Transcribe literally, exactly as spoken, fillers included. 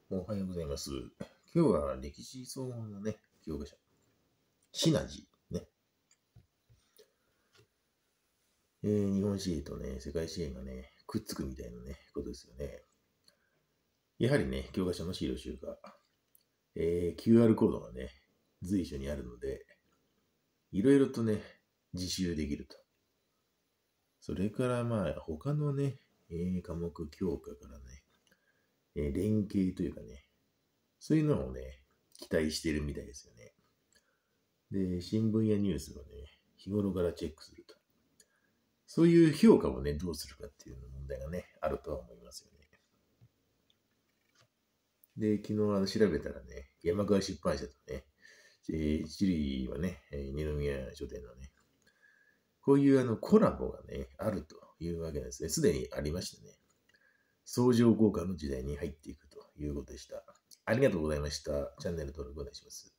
おはようございます。今日は歴史総合のね、教科書。シナジーね。えー、日本史とね、世界史がね、くっつくみたいなね、ことですよね。やはりね、教科書の資料集が、えー、キューアール コードがね、随所にあるので、いろいろとね、自習できると。それからまあ、他のね、えー、科目教科からね、えー、連携というかね、そういうのをね、期待してるみたいですよね。で、新聞やニュースをね、日頃からチェックすると。そういう評価をね、どうするかっていう問題がね、あるとは思いますよね。で、昨日あの調べたらね、山川出版社とね、えー、チリはね、えー二宮書店のね、こういうあのコラボがね、あるというわけですね。すでにありましてね、相乗効果の時代に入っていくということでした。ありがとうございました。チャンネル登録お願いします。